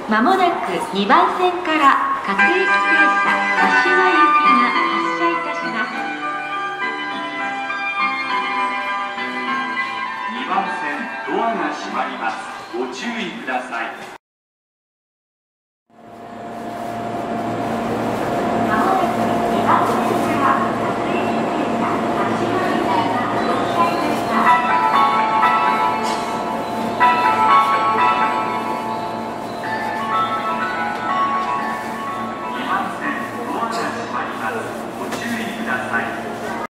まもなく2番線から各駅停車柏行きが発車いたします。 2番線ドアが閉まります。ご注意ください。